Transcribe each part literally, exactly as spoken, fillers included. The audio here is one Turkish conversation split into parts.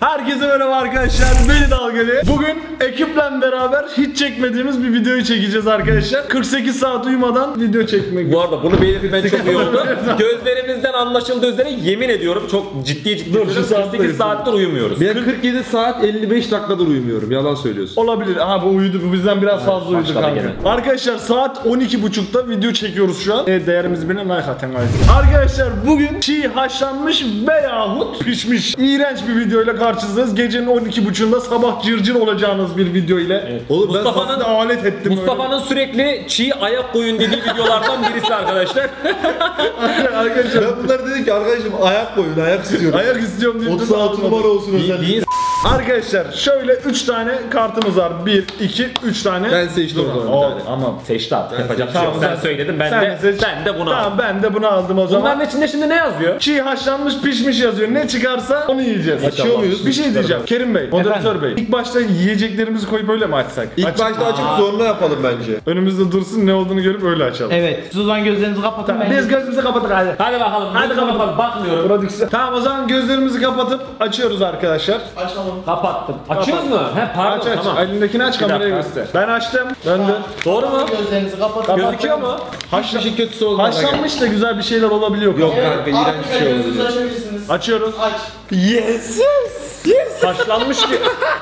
Herkese merhaba arkadaşlar, beni Dalgalı. Bugün ekiple beraber hiç çekmediğimiz bir videoyu çekeceğiz arkadaşlar. kırk sekiz saat uyumadan video çekmek. Bu arada bunu belirtmen çok iyi oldu. Gözlerimizden anlaşıldığı üzere yemin ediyorum çok ciddi ciddi Dur, şu kırk sekiz saattir uyumuyoruz. Ben kırk yedi saat elli beş dakikadır uyumuyorum. Yalan söylüyorsun. Olabilir. Aha bu uyudu, bu bizden biraz fazla uyudu başladı kanka. gene. Arkadaşlar saat on iki buçukta video çekiyoruz şu an. E, değerimiz birine like atın. Arkadaşlar bugün çiğ haşlanmış veyahut pişmiş iğrenç bir videoyla karşınızdayız. Gecenin on iki buçuğunda sabah cırcır olacağınız bir video ile. Evet. Oğlum Mustafa'nın ben alet ettim. Mustafa'nın sürekli çiğ ayak koyun dediği videolardan birisi arkadaşlar. Arkadaşlar Ben bunlar dedim ki arkadaşım ayak koyun, ayak istiyorum. ayak istiyorum diye otuz altı numara olsun özellikle. Bir Arkadaşlar şöyle üç tane kartımız var. bir, iki, üç tane. Ben seçtim o zaman bir O, tane. ama seçti artık. Yapacak bir şey yok. Tamam, Sen sen- söyledin. Ben sen de seç. ben de bunu aldım. Tamam ben de bunu aldım o zaman. Bunların içinde şimdi ne yazıyor? Çiğ haşlanmış pişmiş yazıyor. Ne çıkarsa onu yiyeceğiz. Açıyor muyuz? Bir şey diyeceğim. Kerim Bey, moderatör Bey. İlk başta yiyeceklerimizi koyup öyle mi açsak? İlk Açık- başta açıp sonra yapalım bence. Önümüzde dursun, ne olduğunu görüp öyle açalım. Evet. Siz o zaman gözlerinizi kapatın. ben Biz gözümüzü kapattık hadi. Hadi bakalım. Hadi kapatalım. Bakmıyorum. Prodüksiyon. Tamam o zaman gözlerimizi kapatıp açıyoruz arkadaşlar. Kapattım. Açıyoruz mu? He pardon Aç aç. tamam. Elindekini aç, kameraya dakika. göster. Ben açtım. Döndü. Doğru mu? Gözlerinizi kapatın. Gözüküyor mu? Hiçbir şey kötüsü olmaz. Haşlanmış da güzel bir şeyler olabiliyor. Yok kanka. kanka iğrenç bir şey Gözünüzü oldu. açabilirsiniz. Açıyoruz. Aç. Yes. Haşlanmış ki.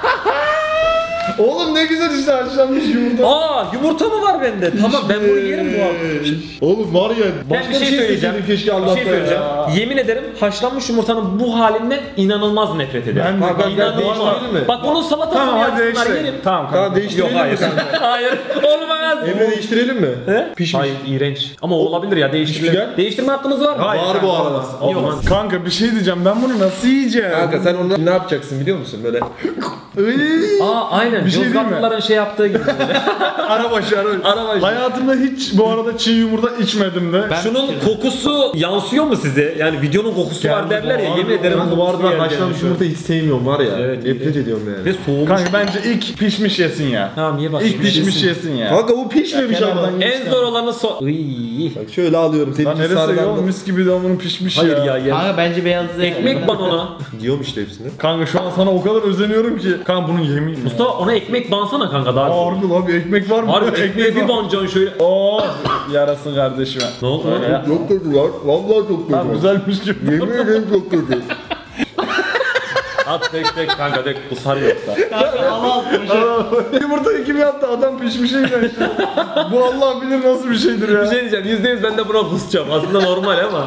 Oğlum ne güzel işte haşlanmış yumurta. Aa yumurta mı var bende? Tamam ben bunu yerim bu arada. Oğlum var ya Ben başka bir şey söyleyeceğim. seçelim keşke Bir Allah'tan şey söyleyeceğim. ya. Yemin ederim haşlanmış yumurtanın bu halinden inanılmaz nefret ederim. Ben de- Bak, bak, İnanılmaz. değiştirelim mi? Bak bunun salatasını Tamam hadi yapsınlar değiştir. yerim. Tamam kanka. Tamam Yok değiştirelim hayır. mi kanka? Hayır. Olmaz. Emre değiştirelim mi? He? Pişmiş. Hayır iğrenç. Ama o olabilir ya değiştirilir. Pişmiş. Değiştirme hakkımız var mı? Hayır, Var bu arada. O zaman. Kanka bir şey diyeceğim, ben bunu nasıl yiyeceğim? Kanka sen onu ne yapacaksın biliyor musun böyle? Iy. Aa aynen. Bir şey diyeyim mi? Yozgatlıların şey yaptığı gibi. Arabaşı arabaşı. Arabaşı. Hayatımda hiç bu arada çiğ yumurta içmedim de. Şunun kokusu yansıyor mu size? Yani videonun kokusu var Geldi derler ya. bu Yemin arada. ederim. Kanka bu kokusu arada geldi haşlanmış yani. yumurta hiç sevmiyorum var ya. Evet, Nefret evet. ediyorum yani. Ve soğumuş. Kanka bence ilk pişmiş yesin ya. Tamam niye bak? İlk pişmiş yesin ya. Kanka bu pişmemiş ama. kenardan- En zor olanı so... Iy. Bak şöyle alıyorum. Senin Lan için neresi ya? sarıdan Mis gibi de onun pişmiş Hayır ya. ya ya. Kanka bence beyazı Ekmek ban ona. diyorum işte hepsini. Kanka şu an sana o kadar özeniyorum ki. Kanka bunun yemeği mi? Mustafa ona ekmek bansana kanka daha. Harbi lan bir ekmek var mı? Harbi ekmeğe bir var. banacaksın şöyle. Oo yarasın kardeşime. Ne oldu lan? Ya. Çok kötü lan. Vallahi çok kötü. Tamam güzelmiş gibi. Yemin ederim çok kötü. At dök dök kanka dök bu sarı yoksa. Kanka hava atmış. Yumurtayı kim yaptı? Adam pişmiş iğrenç. Bu Allah bilir nasıl bir şeydir ya. Bir şey diyeceğim yüzde yüz ben de buna kusacağım. Aslında normal ama.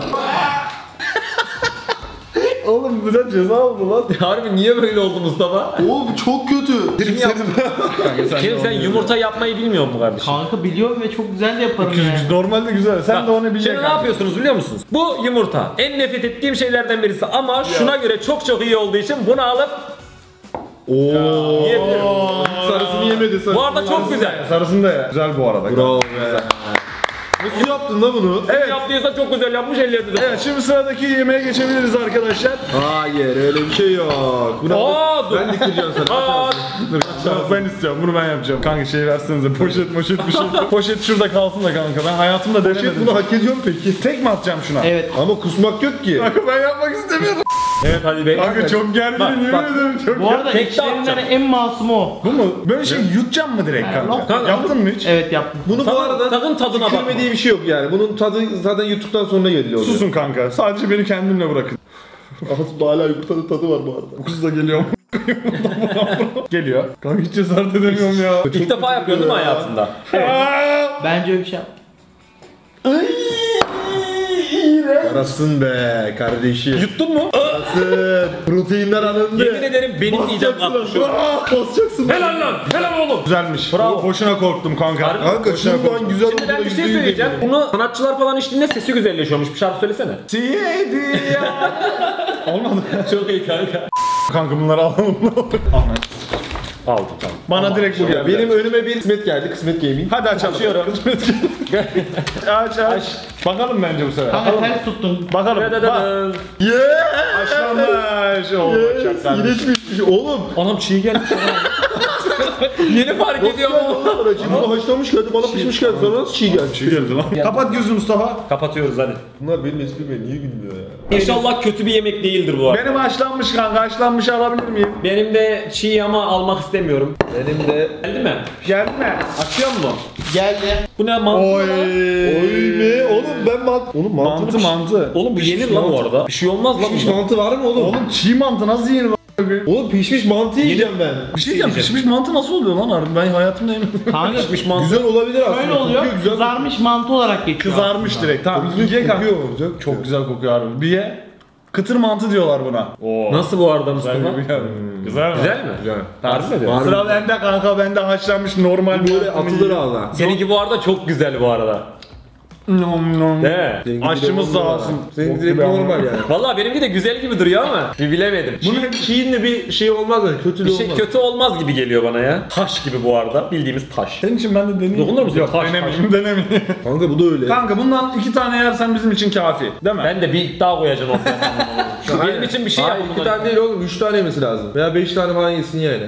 Oğlum bu da ceza oldu lan. Harbi niye böyle oldu Mustafa? Oğlum çok kötü. Direkt senin. Kim sen yumurta yapmayı bilmiyor mu kardeşim? Kanka biliyorum ve çok güzel de yaparım yani. Normalde güzel. Sen Bak, de onu bileceksin. Şimdi ne yapıyorsunuz biliyor musunuz? Bu yumurta en nefret ettiğim şeylerden birisi ama şuna göre çok çok iyi olduğu için bunu alıp Ooo. yiyebilirim. Sarısını yemedi sarısını. Bu arada çok güzel. Sarısını da ya. Güzel bu arada. Bravo be. Nasıl yaptın la bunu? Evet. Yaptıysa çok güzel yapmış ellerini de. Evet şimdi sıradaki yemeğe geçebiliriz arkadaşlar. Hayır öyle bir şey yok. Bunu Aa, dur. ben de kıracağım sana. Aa, Dur, tamam, ben istiyorum. Bunu ben yapacağım. Kanka şey versenize. Poşet moşet bir şey. Poşet şurada kalsın da kanka. Ben hayatımda denemedim. Poşet bunu hak ediyor mu peki? Tek mi atacağım şuna? Evet. Ama kusmak yok ki. Kanka ben yapmak istemiyorum. evet hadi bey. Kanka çok gerginim yemin bak. ederim çok Bu arada Tek de içlerinden atacağım. en masumu o. Bu mu? Böyle şey yutacağım mı direkt kanka? Kanka, Yaptın mı hiç? Evet yaptım. Bunu bu Sakın- arada sakın tadına bakma. tükürme diye bir şey yok yani. Bunun tadı zaten YouTube'dan sonra geliyor. Susun kanka. Sadece beni kendimle bırakın. Ağzımda hala yumurtanın tadı var bu arada. Kokusu da geliyor. Geliyor. Kanka hiç cesaret edemiyorum ya. İlk defa yapıyorsun değil mi hayatında? Aa! Bence öyle bir şey yap. Yarasın be kardeşim. Yuttun mu? Yarasın. Proteinler alındı. Yemin ederim benim midem kalktı şu an. Basacaksın. Helal lan! Helal oğlum! Güzelmiş. Bravo. Boşuna korktum kanka. Harbi. Kanka şu an güzel Şimdi ben olduğuna bir şey yüzde yüz söyleyeceğim. eminim. Bunu sanatçılar falan içtiğinde sesi güzelleşiyormuş. Bir şarkı söylesene. Tiyedi ya. Olmadı. Çok iyi kanka. Kanka bunları alalım. Aldım tamam. Bana direkt bu geldi. Benim önüme bir kısmet geldi. Kısmet Gaming. Hadi açalım. Açıyorum. aç aç. Bakalım bence bu sefer. Kanka Bakalım. ters tuttun. Bakalım. Da da da Bak. da. Yeah! Haşlanmış. Oo, çaklanmış. İğrenç bir şey. Oğlum. Anam çiğ gelmiş. Yeni fark ediyorum ama. Bunu haşlamış geldi, bana pişmiş geldi. Sonra nasıl çiğ geldi? Çiğ geldi lan. Kapat gözünü Mustafa. Kapatıyoruz hadi. Bunlar benim esprime niye gülmüyor ya? İnşallah kötü bir yemek değildir bu arada. Benim haşlanmış kanka. Haşlanmış alabilir miyim? Benim de çiğ ama almak istemiyorum. Benim de... Geldi mi? Geldi mi? Açıyor mu? Geldi. Bu ne mantı Oy. mı lan? Oy be oğlum ben mant... Oğlum mantı Mantı mantı. Oğlum bu yenir lan bu arada. Bir şey olmaz lan Pişmiş bu. mantı var mı oğlum? Oğlum çiğ mantı nasıl yenir lan? Oğlum pişmiş mantı yiyeceğim ben. Bir şey diyeceğim. Pişmiş mantı nasıl oluyor lan harbi? Ben hayatımda yemedim. Kanka Pişmiş mantı. Güzel olabilir aslında. böyle oluyor. Kokuyor, güzel. Kızarmış mantı olarak geçiyor. Kızarmış direkt. Tamam. Güzel Ye kanka. kokuyor. Güzel. Çok güzel kokuyor harbi. Bir ye. Kıtır mantı diyorlar buna. Oo. Nasıl bu arada Mustafa? Güzel mi? Güzel mi? Güzel. Harbi mi diyorsun? Var. Sıra bende kanka. Bende haşlanmış normal Böyle mantı atılır yiyor. ağza. Seninki bu arada çok güzel bu arada. Nom nom. Değil mi? Seninki Aşçımız direkt sağ normal. olsun. Seninki direkt normal yani. Vallahi benimki de güzel gibi duruyor ama bir bilemedim. Bunun çiğinle bir şey olmaz yani kötülüğü Bir şey olmaz. kötü olmaz gibi geliyor bana ya. Taş gibi bu arada. Bildiğimiz taş. Senin için ben de deneyeyim. Dokunur musun? Yok Taş, denemeyeyim denemeyeyim. Kanka bu da öyle. Kanka bundan iki tane yersen bizim için kafi. Değil mi? Ben de bir iddia koyacağım ortaya. Benim için bir şey Hayır, yapın. iki tane değil oğlum, üç tane yemesi lazım. Veya beş tane falan yesin yani.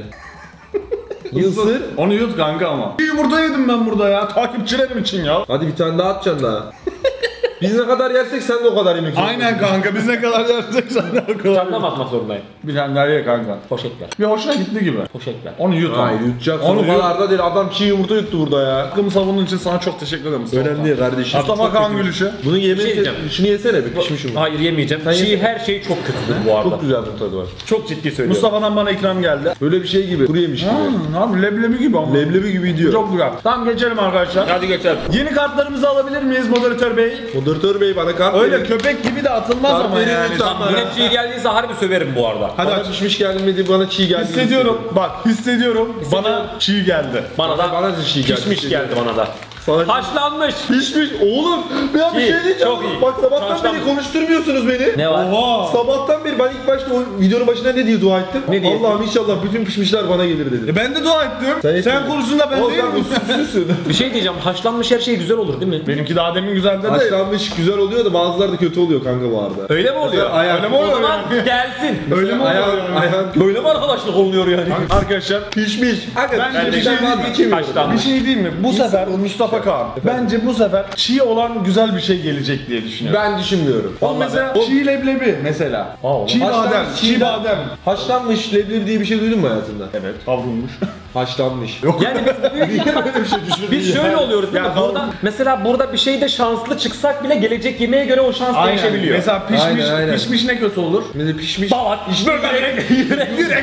Yılsır. Onu yut kanka ama. Bir yumurta yedim ben burada ya. Takipçilerim için ya. Hadi bir tane daha atacaksın daha. Biz ne kadar yersek sen de o kadar yemek yiyorsun. Aynen kanka biz ne kadar yersek sen de o kadar. Çantam atmak zorundayım. Bir tane daha ye kanka. Poşetler. Bir hoşuna gitti gibi. Poşetler. Onu yut ama. Hayır yutacaksın. Onu O kadar da değil. Adam çiğ yumurta yuttu burada ya. Hakkımı savunduğun için sana çok teşekkür ederim Mustafa. Önemli değil kardeşim. Mustafa Kan gülüşü. Bunu Bir şey yemeği diyeceğim. şunu yesene bir pişmiş yumurta. Hayır yemeyeceğim. Sen Çiğ yesene. her şey çok kötüdür bu arada. Çok güzel bir tadı var. Çok ciddi söylüyorum. Mustafa'dan bana ikram geldi. Böyle bir şey gibi. Kuru yemiş gibi. Hmm, abi leblebi gibi ama. Leblebi gibi gidiyor. Çok güzel. Tamam geçelim arkadaşlar. Hadi geçelim. Yeni kartlarımızı alabilir miyiz moderatör bey? Moderatör bey bana kart Öyle verin. köpek gibi de atılmaz Kart ama verin yani. lütfen Tamam, bana. yine çiğ geldiyse harbi söverim bu arada. Hadi Bana aç. pişmiş gelmedi, bana çiğ geldi. Hissediyorum. Bak hissediyorum. Bana çiğ geldi. Bana da Bana da çiğ geldi. pişmiş geldi bana da. Sana Haşlanmış. pişmiş. Oğlum ya bir Çiğ, şey diyeceğim. çok iyi. Bak sabahtan Haşlanmış. beri konuşturmuyorsunuz beni. Ne var? Oha. Sabahtan beri ben ilk başta o videonun başında ne diye dua ettim? Ne diye? Allah'ım inşallah bütün pişmişler bana gelir dedim. E ben de dua ettim. Sen Sen, etmedin. konusunda ben Oğlum değil sen miyim? usulsüzsün. Bir şey diyeceğim. Haşlanmış her şey güzel olur değil mi? Benimki daha demin güzeldi de. Haşlanmış güzel oluyor da bazıları da kötü oluyor kanka bu arada. Öyle mi oluyor? Ayak. Öyle mi O oluyor zaman yani? gelsin. Öyle mi oluyor? Ayağın, yani? ayağın Böyle mi arkadaşlık oluyor yani? Arkadaşlar pişmiş. Hakikaten Bence bir bir şey şey değil mi? vazgeçemiyorum. bir Haşlanmış. şey değil mi? Bu sefer Mustafa Kağan. Bence bu sefer çiğ olan güzel bir şey gelecek diye düşünüyorum. Ben düşünmüyorum. Oğlum mesela çiğ leblebi mesela. Aa, oğlum. Çiğ badem, Haşlanmış çiğ çiğ badem. Haşlanmış leblebi diye bir şey duydun mu hayatında? Evet, kavrulmuş. Haşlanmış. Yani biz büyük ihtimal- Böyle bir şey düşündüm. biz şöyle oluyoruz değil Ya mi? Burada, mesela burada bir şeyde şanslı çıksak bile gelecek yemeğe göre o şans Aynen. değişebiliyor. Mesela pişmiş, Aynen, aynen. pişmiş ne kötü olur? Mesela pişmiş. Balak, böbrek, yürek, yürek.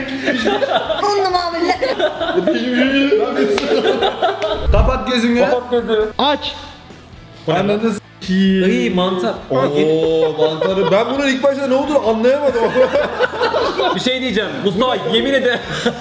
Kapat gözünü. Kapat gözü. Aç. Anladın s***. İyi mantar. Oo mantarı. Ben bunun ilk başta ne olduğunu anlayamadım. Bir şey diyeceğim. Mustafa yemin ederim.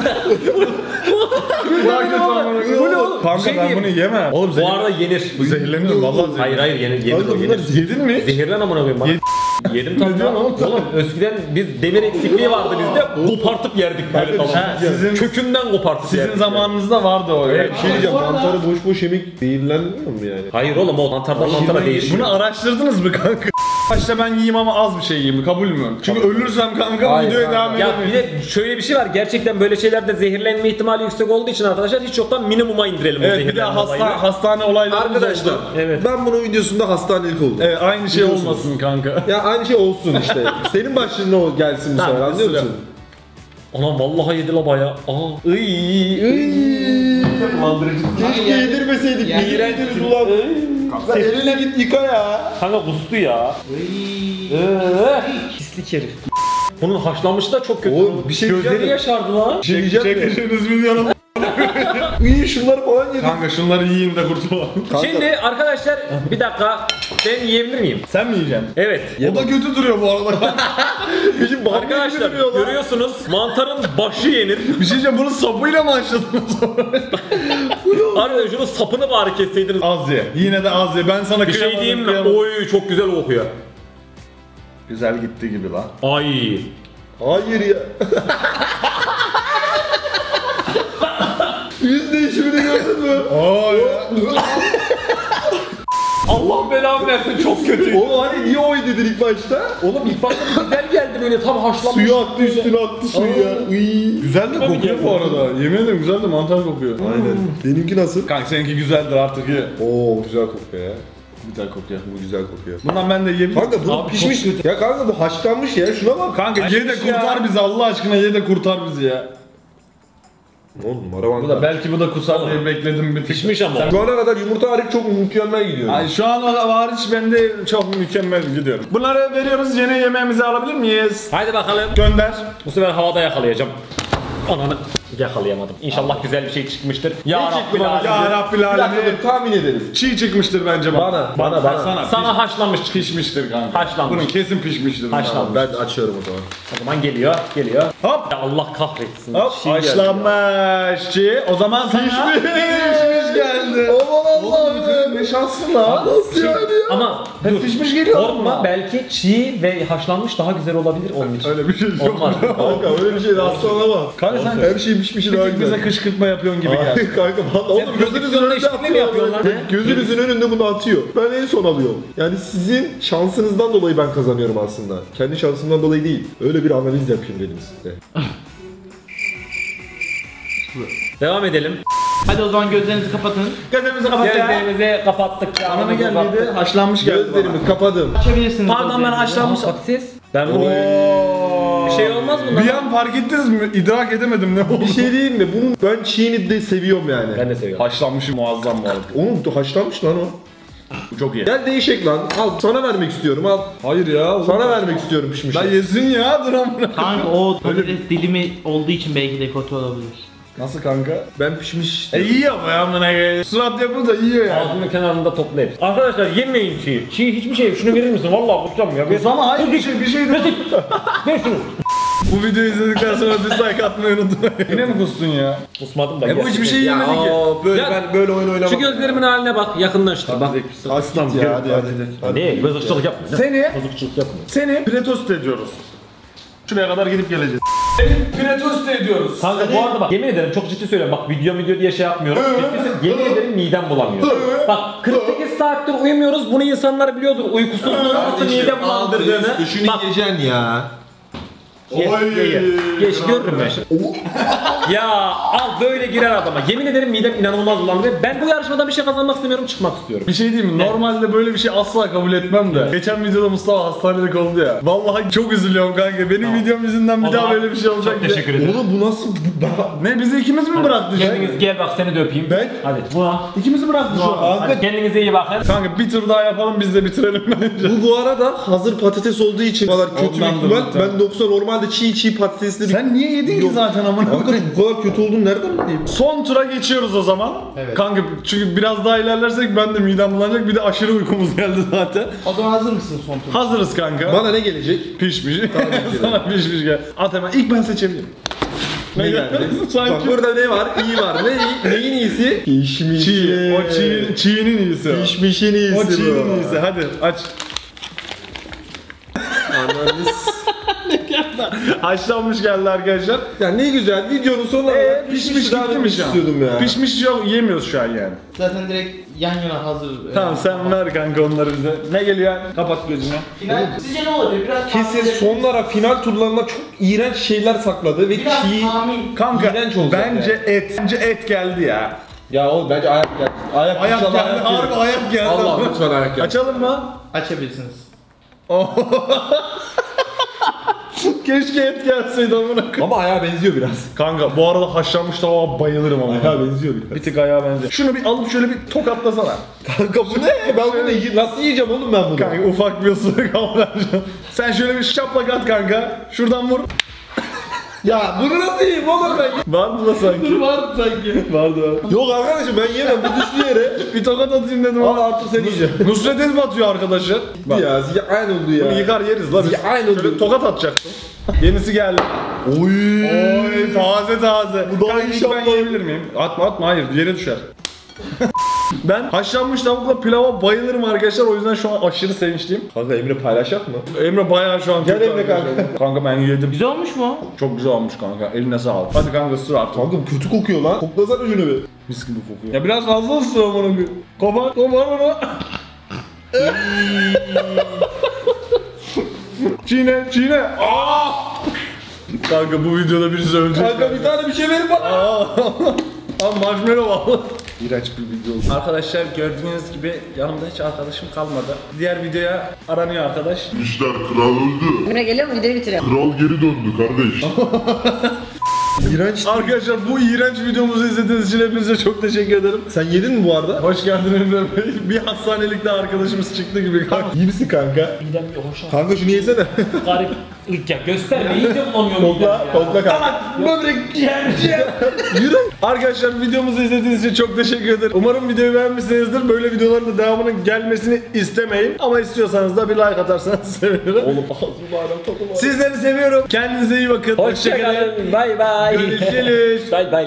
Bu ne oğlum? Kanka Bir şey ben diyeyim. bunu yemem. Oğlum Bu arada yenir. zehirleniyorum vallahi zehirleniyorum. Hayır hayır yenir. Yenir Kanka o bunlar yenir. Yedin mi? Zehirlen amına koyayım bana. Yedim tabii lan oğlum. Oğlum eskiden biz demir eksikliği vardı bizde. Kopartıp yerdik böyle tamam. Ha, sizin Kökünden kopartıp sizin yerdik. zamanınızda vardı o. Bir şey diyeceğim. Bu arada- Mantarı boş boş yemek zehirlenmiyor mu yani? Hayır oğlum o mantardan mantara değişiyor. Bunu araştırdınız mı kanka? Başta ben yiyeyim ama az bir şey yiyeyim. Kabul mü? Çünkü ölürsem kanka Hayır, videoya kanka. devam Ya edemeyiz. bir de şöyle bir şey var. Gerçekten böyle şeylerde zehirlenme ihtimali yüksek olduğu için arkadaşlar hiç yoktan minimuma indirelim o Evet bir de zehirlenme olayını. hasta, hastane olaylarımız Arkadaşlar oldu. Evet. ben bunun videosunda hastanelik oldum. Evet aynı şey Biliyorsunuz. olmasın kanka. Ya aynı şey olsun işte. Senin başlığına o gelsin bu Tamam, sefer anlıyor ısırıyorum. musun? Anam vallahi yedi la baya. Aa. Iy. Keşke yedirmeseydik. Yani- Biz yediriz ulan. Sen eline git yıka ya. Kanka kustu ya. Ee, Pislik herif. Bunun haşlanmışı da çok kötü. Oğlum, bir şey Gözleri diyeceğim de- yaşardı lan. Bir şey diyeceğim de. Çekişiniz milyonum. İyi şunları falan yedik. Kanka şunları yiyin de kurtulalım. Kanka, Şimdi arkadaşlar bir dakika ben yiyebilir miyim? Sen mi yiyeceksin? Evet. O da kötü duruyor bu arada. bizim babam Arkadaşlar duruyor lan. görüyorsunuz mantarın başı yenir. bir şey diyeceğim bunun sapıyla mı açladınız? Harbiden şunun sapını bari kesseydiniz. Az ye. Yine de az ye. Ben sana Bir şey kıyamadım, diyeyim mi? kıyamadım. Oy çok güzel kokuyor. Güzel gitti gibi lan. Ay. Hayır ya. Yüz değişimini gördün mü? Aa ya. Allah belamı versin çok çok kötü. Oğlum hani niye oy dedin ilk başta? Oğlum ilk başta bir güzel geldi böyle tam haşlanmış. Suyu attı üstüne attı suyu ya. Iy. Güzel de kokuyor bu arada. Yemin ederim güzel de mantar kokuyor. Aynen. Benimki nasıl? Kanka seninki güzeldir artık ye. Oo güzel kokuyor ya. Güzel kokuyor. Bu güzel kokuyor. Bundan ben de yiyebilirim. Kanka bu Abi pişmiş. çok Ya kanka bu haşlanmış ya şuna bak. Kanka ye de kurtar bizi Allah aşkına ye de kurtar bizi ya. On numara var. Bu da belki bu da kusar diye bekledim bir Pişmiş ama. Şu ana kadar yumurta hariç çok mükemmel gidiyor. Ay şu an hariç ben de çok mükemmel gidiyorum. Bunları veriyoruz yeni yemeğimizi alabilir miyiz? Haydi bakalım. Gönder. Bu sefer havada yakalayacağım. Ananı yakalayamadım. İnşallah güzel bir şey çıkmıştır. Ya Rabbil Ya Alemin. Rabbil Bir dakika Alemin. dur tahmin edelim. Çiğ çıkmıştır bence bak. Bana, bana, bana. Sana, Sana haşlanmış piş- çıkmış. pişmiştir kanka. Haşlanmış. Bunun kesin pişmiştir. Haşlanmış. Ben açıyorum o zaman. O zaman geliyor, geliyor. Hop. Ya Allah kahretsin. Hop Çiğ geldi. haşlanmış çiğ. O zaman sana pişmiş geldi. Aman Allah'ım ne şanslısın lan. Nasıl yani ya? Ama dur. Pişmiş geliyor Korkma ama. belki çiğ ve haşlanmış daha güzel olabilir onun için. Öyle bir şey yok. Olmaz. Kanka öyle bir şey de asla olamaz. Kanka sen Her şey pişmişi daha bir tık bize güzel. kışkırtma yapıyorsun gibi geldi. Ay kanka bak oğlum gözünüzün prodüksiyonda önünde eşitlik mi atıyor. yapıyorlar? Evet, Gözünüzün önünde bunu atıyor. Ben en son alıyorum. Yani sizin şansınızdan dolayı ben kazanıyorum aslında. Kendi şansımdan dolayı değil. Öyle bir analiz yapayım dedim size. Devam edelim. Hadi o zaman gözlerinizi kapatın. Gözlerimizi kapat ya. Gözlerimizi kapattık. Bana canımızı geldiydi. kapattık. Haşlanmış geldi. Gözlerimi kapadım. Açabilirsiniz. Pardon ben gözlerinizi. haşlanmış. Patates. Ben bunu... Oo. Bir şey olmaz bundan. Bir an fark ettiniz mi? İdrak edemedim ne oldu? Bir şey diyeyim mi? Bunun ben çiğini de seviyorum yani. Ben de seviyorum. Haşlanmışı muazzam bu arada. Oğlum haşlanmış lan o. Bu çok iyi. Gel değişik lan. Al sana vermek istiyorum al. Hayır ya. Sana vermek istiyorum pişmiş. Lan yesin ya dur amına. Kanka o patates dilimi olduğu için belki de kötü olabilir. Nasıl kanka? Ben pişmiş E yiyor bu ya amına koyayım. Surat yapıyor da yiyor ya. Ağzının kenarında topla hepsi. Arkadaşlar yemeyin çiğ. Çiğ hiçbir şey. Şunu verir misin? Vallahi kusacağım ya. Bir- Ama hayır bir şey bir şey de. Ver şunu. Bu videoyu izledikten sonra dislike atmayı unutmayın. Yine mi kustun ya? Kusmadım da. E bu hiçbir şey Ya yemedi ki. aa, böyle Ya- ben böyle oyun oynamam. Şu gözlerimin haline bak. Yakınlaştır. Bak. Aslan ya hadi hadi. hadi. Ne? Mızıkçılık yapma. Seni, Mızıkçılık yapma. seni pretost ediyoruz. Şuraya kadar gidip geleceğiz. Seni pretost ediyoruz. Kanka bu arada bak yemin ederim çok ciddi söylüyorum. Bak video video diye şey yapmıyorum. Ciddi yemin ederim midem bulanıyor. Bak kırk sekiz saattir uyumuyoruz. Bunu insanlar biliyordur. Uykusuzluğun nasıl mide bulandırdığını. Şunu Bak yiyeceksin ya. Ye, ye, ye. Geç görürüm ben şimdi. Ya al böyle girer adama. Yemin ederim midem inanılmaz bulandı. Ben bu yarışmadan bir şey kazanmak istemiyorum, çıkmak istiyorum. Bir şey diyeyim mi? Normalde böyle bir şey asla kabul etmem de. Geçen videoda Mustafa hastanelik oldu ya. Vallahi çok üzülüyorum kanka. Benim videom yüzünden bir O daha zaman böyle bir şey olacak çok diye. teşekkür ederim. Oğlum bu nasıl? Bu- Ne bizi ikimiz mi bıraktı şu an? Kendiniz gel bak seni de öpeyim. Ben- Hadi buna. İkimizi bıraktı şu an. Hadi kendinize iyi bakın. Kanka bir tur daha yapalım biz de bitirelim bence. Bu bu arada hazır patates olduğu için bu kadar kötü bir Ondandır ihtimal. muhtemelen. Ben doksan normalde çiğ çiğ patatesleri... Sen niye yedin ki Yok. zaten amına Kanka koyayım? bu kadar kötü olduğunu nereden bileyim? Son tura geçiyoruz o zaman. Evet. Kanka çünkü biraz daha ilerlersek ben de midem bulanacak. Bir de aşırı uykumuz geldi zaten. O zaman hazır mısın son tur? Hazırız kanka. Bana ne gelecek? Pişmiş. ki de. Sana pişmiş gel. At hemen. İlk ben seçebilirim. Ne geldi? Sanki Bak burada ne var? İyi var. Ne iyi? Neyin iyisi? Pişmiş. çiğ. O çiğ, çiğinin iyisi. o. Pişmişin iyisi O bu. çiğnin iyisi. Hadi aç. Anladınız. Haşlanmış geldi arkadaşlar. Ya ne güzel videonun sonuna Ee, kadar pişmiş daha gitti mi demek şu an? istiyordum ya. Pişmiş yok yemiyoruz şu an yani. Zaten direkt yan yana hazır. Tamam sen ver kanka onları bize. Ne geliyor? Kapat gözünü. Final sizce ne olabilir? Biraz tahmin Kesin edebilir misiniz? sonlara final turlarına çok iğrenç şeyler sakladı ve Biraz çiğ... tahmin. Kanka İğrenç olacak bence et. Bence et geldi ya. Ya oğlum bence ayak geldi. Ayak, Ayak inşallah geldi. Harbi gelir. ayak geldi. Allah lütfen ayak geldi. Açalım mı? Açabilirsiniz. Keşke et gelseydi amına koyayım. Ama ayağa benziyor biraz. Kanka bu arada haşlanmış tavuğa bayılırım ama. Ayağa benziyor biraz. Bir tık ayağa benziyor. Şunu bir alıp şöyle bir tokatlasana. Kanka bu ne? Ben bunu yi- nasıl yiyeceğim oğlum ben bunu? Kanka ufak bir ısırık al vereceğim. Sen şöyle bir şaplak at kanka. Şuradan vur. Ya bunu nasıl yiyeyim oğlum ben? Vardı da sanki. Vardı sanki. Vardı var. Yok arkadaşım ben yemem bu düştü yere. Bir tokat atayım dedim Al ama. artık sen yiyeceksin. Nusret el batıyor arkadaşlar. Bak. Ya ziya aynı oldu ya. Bunu yıkar yeriz la biz. Ya aynı Şöyle oldu. tokat atacaktım. Yenisi geldi. Oy. Oy taze taze. Bu daha Kanka iyi ilk ben şapka. yiyebilir miyim? Atma atma hayır yere düşer. Ben haşlanmış tavukla pilava bayılırım arkadaşlar o yüzden şu an aşırı sevinçliyim. Kanka Emre paylaşacak mı? Emre bayağı şu an Gel kötü Emre arkadaşlar. kanka. Kanka ben yedim. Güzel olmuş mu? Çok güzel olmuş kanka. Eline sağlık. Hadi kanka ısır artık. Kanka kötü kokuyor lan. Koklasana şunu bir. Mis gibi kokuyor. Ya biraz fazla ısır onu bir. Kopar kopar onu. Çiğne, çiğne. Aa! Kanka bu videoda birisi ölecek. Kanka bir tane bir şey verin bana. Aa, marshmallow al. İğrenç bir video oldu. Arkadaşlar gördüğünüz gibi yanımda hiç arkadaşım kalmadı. Diğer videoya aranıyor arkadaş. İşler kral öldü. Emre geliyor mu? Videoyu bitiriyorum. Kral geri döndü kardeş. İğrenç. Arkadaşlar bu iğrenç videomuzu izlediğiniz için hepinize çok teşekkür ederim. Sen yedin mi bu arada? Hoş geldin Emre Bey. Bir hastanelikte arkadaşımız çıktı gibi kanka. İyi misin kanka? Midem bir hoş. Kanka şunu yesene. Garip. İlk ya gösterme. İyice bulanıyor midem Kokla, ya. kokla kanka. Böbrek Yürü. Arkadaşlar videomuzu izlediğiniz için çok teşekkür ederim. Umarım videoyu beğenmişsinizdir. Böyle videoların da devamının gelmesini istemeyin. Ama istiyorsanız da bir like atarsanız sevinirim. Oğlum ağzım ağrım tadım ağrım. Sizleri seviyorum. Kendinize iyi bakın. Hoşçakalın. Bay bay. Görüşürüz. Bay bay.